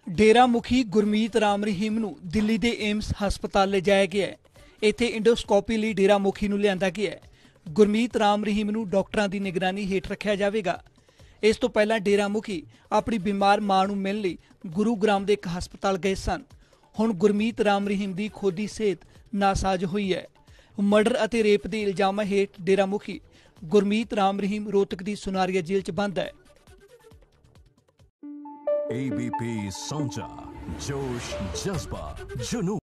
डेरा मुखी गुरमीत राम रहीम ਨੂੰ ਦਿੱਲੀ ਦੇ ਏਮਸ ਹਸਪਤਾਲ ਲਿਜਾਇਆ ਗਿਆ ਹੈ। ਇੱਥੇ ਇੰਡੋਸਕੋਪੀ ਲਈ ਡੇਰਾ ਮੁਖੀ ਨੂੰ ਲਿਆਂਦਾ ਗਿਆ ਹੈ। ਗੁਰਮੀਤ ਰਾਮ ਰਹੀਮ ਨੂੰ ਡਾਕਟਰਾਂ ਦੀ ਨਿਗਰਾਨੀ ਹੇਠ ਰੱਖਿਆ ਜਾਵੇਗਾ। ਇਸ ਤੋਂ ਪਹਿਲਾਂ ਡੇਰਾ ਮੁਖੀ ਆਪਣੀ ਬਿਮਾਰ ਮਾਂ ਨੂੰ ਮਿਲਣ ਲਈ ਗੁਰੂਗ੍ਰਾਮ ਦੇ ਇੱਕ ਹਸਪਤਾਲ ਗਏ ਸਨ। ਹੁਣ ਗੁਰਮੀਤ ਰਾਮ ਰਹੀਮ ਦੀ ਖੁਦ ਦੀ ਸਿਹਤ ਨਾਸਾਜ਼ ਹੋਈ ਹੈ। ਮਰਡਰ ਅਤੇ ਰੇਪ ਦੇ ਇਲਜ਼ਾਮਾਂ ਹੇਠ ਡੇਰਾ ਮੁਖੀ ਗੁਰਮੀਤ ਰਾਮ ਰਹੀਮ ਰੋਹਤਕ ਦੀ ਸੁਨਾਰੀਆ ਜੇਲ੍ਹ 'ਚ ਬੰਦ ਹੈ। ABP Sonja, जोश जज्बा जुनून।